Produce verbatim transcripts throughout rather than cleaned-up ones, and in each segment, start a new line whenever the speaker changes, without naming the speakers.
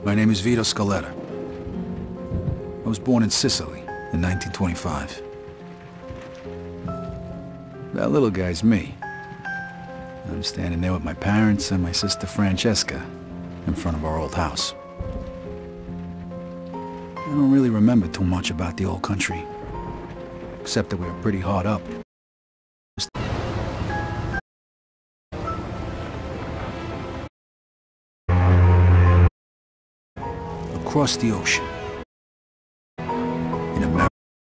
My name is Vito Scaletta. I was born in Sicily in nineteen twenty-five. That little guy's me. I'm standing there with my parents and my sister Francesca in front of our old house. I don't really remember too much about the old country, except that we were pretty hard up. Across the ocean, in America.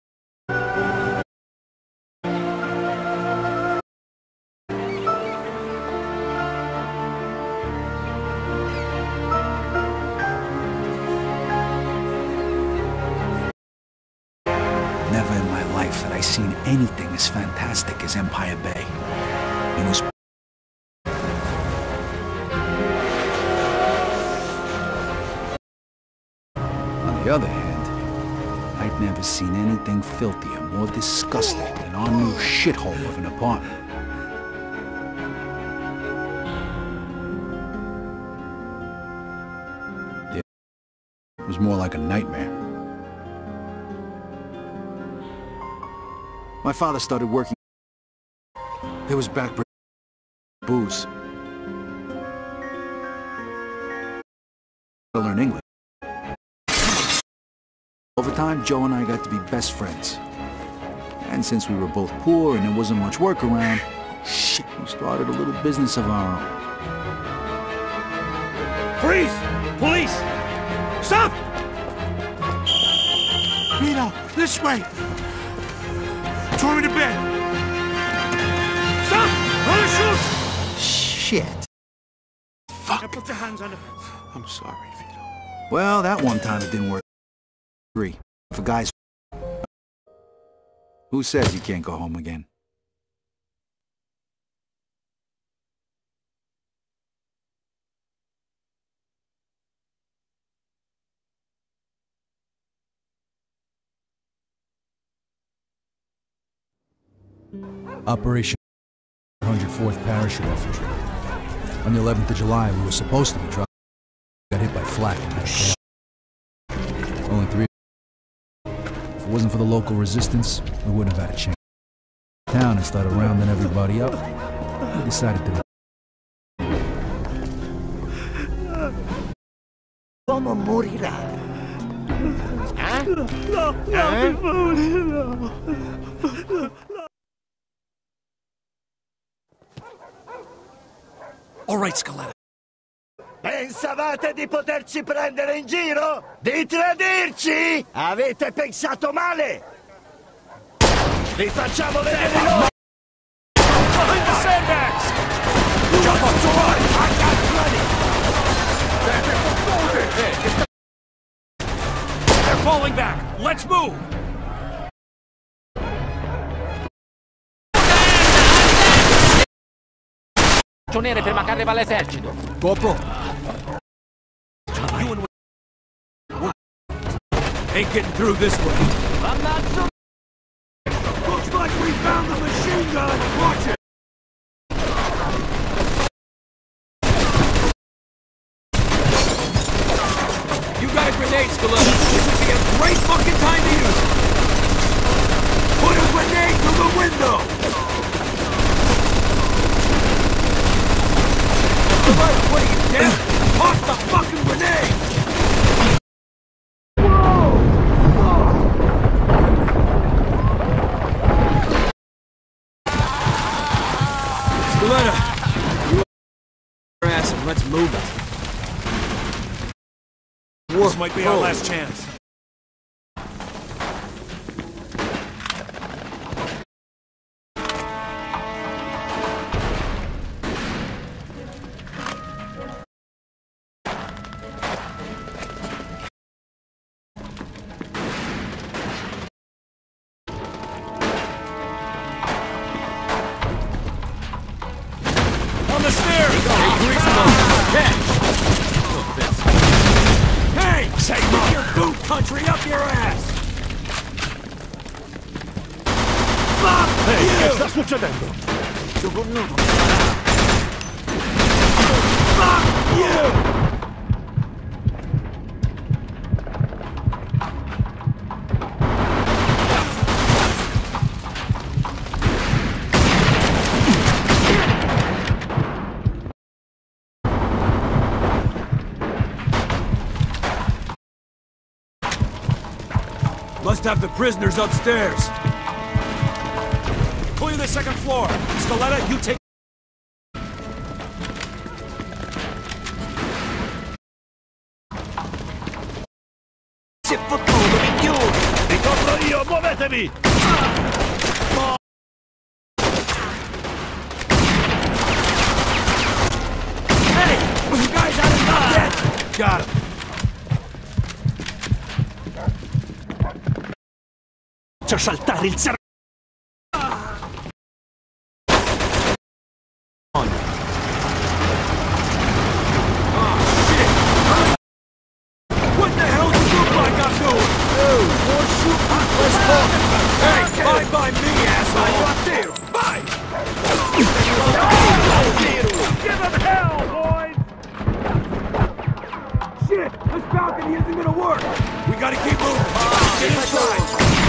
Never in my life had I seen anything as fantastic as Empire Bay. It was on the other hand, I'd never seen anything filthier, more disgusting than our new shithole of an apartment. It was more like a nightmare. My father started working. There was back booze. To learn English. Over time, Joe and I got to be best friends. And since we were both poor and there wasn't much work around, shit, we started a little business of our own.
Freeze! Police! Stop!
Vito, this way! Throw me to bed!
Stop! Don't shoot!
Shit. Fuck.
Now put your hands on the fence.
I'm sorry, Vito.
Well, that one time it didn't work. Three. For guys. Who says you can't go home again? Operation one hundred fourth Parachute Infantry. On the eleventh of July, we were supposed to be dropped. Got hit by flak and had a crash. Only three. If it wasn't for the local resistance, we wouldn't have had a chance. Town and started rounding everybody up. We decided to.
L'uomo morirà. Eh?
No, no,
Eh?
per favore, no.
All right, Scaletta.
Pensavate di poterci prendere in giro? Di tradirci? Avete pensato male! Vi facciamo vedere noi!
Behind the sandbags!
Jump up to one! I got plenty!
They're falling back! Let's move!
Nere prima che arriva l'esercito.
GoPro.
Ain't getting through this way.
I'm not so.
Looks like we found the machine gun. Watch it. You got a grenade, Scaletta. This would be a great fucking time to use it. Put a grenade through the window. What are you, deaf? Toss the fucking grenade! Scaletta! You your ass and let's move it. This might be our last chance. On the stairs! Hey, grease them up! Catch! Look this. Hey! Say, get your boot country up your ass! Fuck hey, you! Che sta succedendo? Fuck you! Must have the prisoners upstairs. Clear the second floor. Scaletta, you take...
Si è fottuto, minchione! Ricopro io, muovetevi!
Hey! You guys out of not dead! Got him.
Faccio saltare il cervello!
What the hell does it look like I'm doing? Dude, more shoot. Let's talk. Hey, bye bye me, asshole. Bye.
Give him hell, boys!
Shit, this balcony isn't gonna work. We gotta keep moving. Get inside.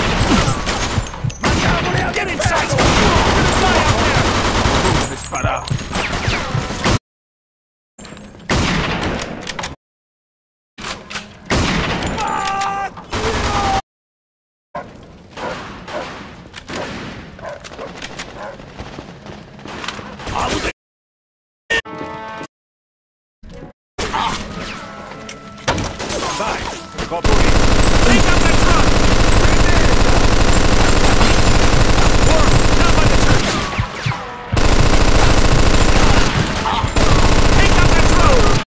Get inside!
Get out there. Disparado.
Vai, copro io. Take out that truck! Work, down by the church! Take out that truck!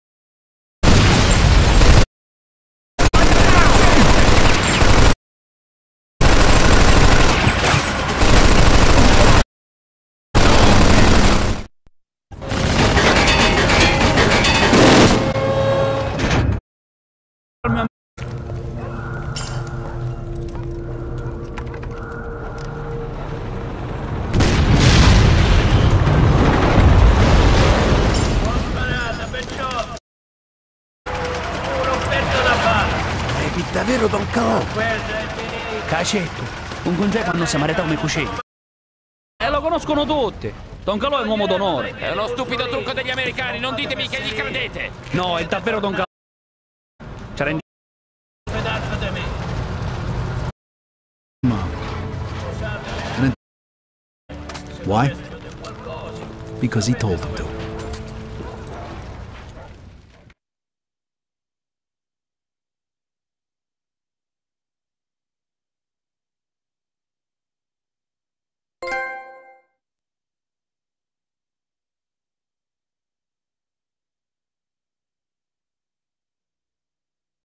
Davvero Don Calò?
Cacetto, un congeco non si marita come cucina.
E lo conoscono tutti. Don Calò è un uomo d'onore.
È uno stupido trucco degli americani, non ditemi che gli credete!
No, è davvero Don Calò. Ci rendi...
Mom. And then- Why? Because he told him to.